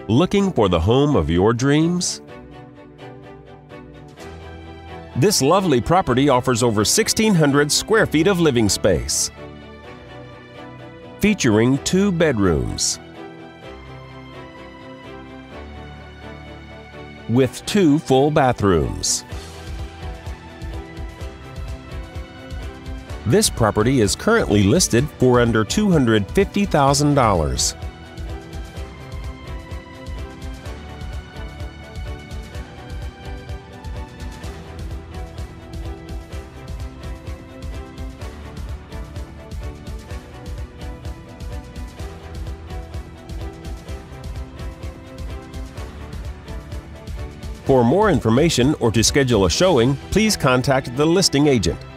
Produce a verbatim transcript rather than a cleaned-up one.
Looking for the home of your dreams? This lovely property offers over sixteen hundred square feet of living space, featuring two bedrooms with two full bathrooms. This property is currently listed for under two hundred fifty thousand dollars. For more information or to schedule a showing, please contact the listing agent.